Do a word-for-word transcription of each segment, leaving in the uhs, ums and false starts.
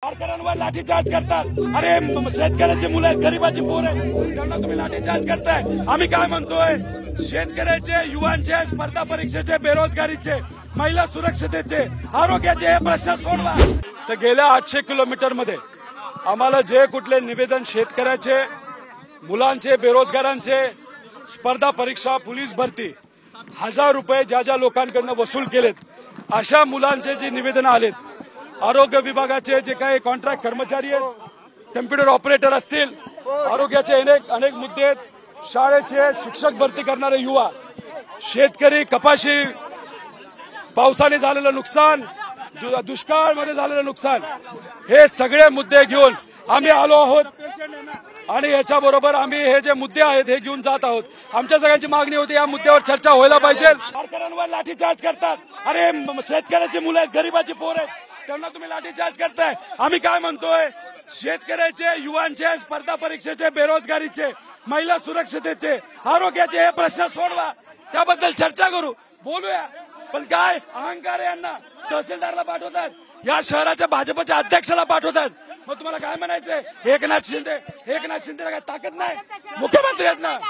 कारखान्यांवर लाठीचार्ज करतात। अरे शेतकऱ्याची मुलं आहेत, गरीबाची पोर आहे, त्यांना तुम्ही लाठीचार्ज करताय। आम्ही काय म्हणतोय, शेतकऱ्याचे, युवांचे, स्पर्धा परीक्षेचे, बेरोजगारीचे, महिला सुरक्षतेचे, आरोग्याचे हे प्रश्न सोडवा। तर गेल्या आठशे किलोमीटर मध्ये आम्हाला जे कुठले निवेदन शेतकऱ्याचे, मुलांचे, बेरोजगारांचे, स्पर्धा परीक्षा, पोलीस भरती, हजार रुपये ज्या ज्या लोकांकडून वसूल केलेत, अशा मुलांचे जे निवेदन आलेत, आरोग्य विभागाचे जे काही कॉन्ट्रॅक्ट कर्मचारी आहेत, कम्प्युटर ऑपरेटर असतील, आरोग्याचे अनेक अनेक मुद्दे आहेत, शाळेचे शिक्षक भरती करणारे युवा, शेतकरी, कपाशी, पावसाने झालेलं नुकसान, दुष्काळामध्ये झालेलं नुकसान, हे सगळे मुद्दे घेऊन आम्ही आलो आहोत आणि याच्याबरोबर आम्ही हे जे मुद्दे आहेत हे घेऊन जात आहोत। आमच्या सगळ्यांची मागणी होती या मुद्द्यावर चर्चा व्हायला पाहिजे। कारखान्यांवर लाठीचार्ज करतात। अरे शेतकऱ्याची मुलं आहेत, गरीबाची पोर आहेत, त्यांना तुम्ही लाठीचार्ज करताय। आम्ही काय म्हणतोय, शेतकऱ्याचे, युवांचे, स्पर्धा परीक्षेचे, बेरोजगारीचे, महिला सुरक्षतेचे, आरोग्याचे हे प्रश्न सोडवा। त्याबद्दल चर्चा करू, बोलूया। पण काय अहंकार आहे यांना, तहसीलदारला पाठवतात, या शहराच्या भाजपच्या अध्यक्षाला पाठवतात। मग तुम्हाला काय म्हणायचंय, एकनाथ शिंदे एकनाथ शिंदेला काय ताकद नाही, मुख्यमंत्री आहेत ना।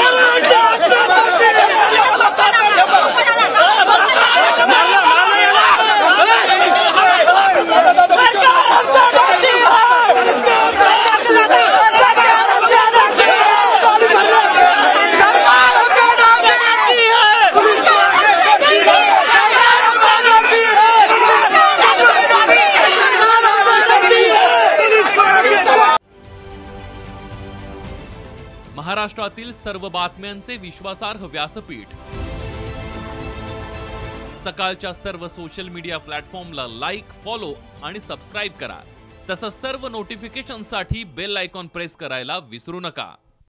महाराष्ट्रातील सर्व बातम्यांचे विश्वासार्ह व्यासपीठ, सकाळच्या सर्व सोशल मीडिया प्लॅटफॉर्मला लाईक, फॉलो आणि सबस्क्राईब करा। तसंच सर्व नोटिफिकेशनसाठी बेल आयकॉन प्रेस करायला विसरू नका।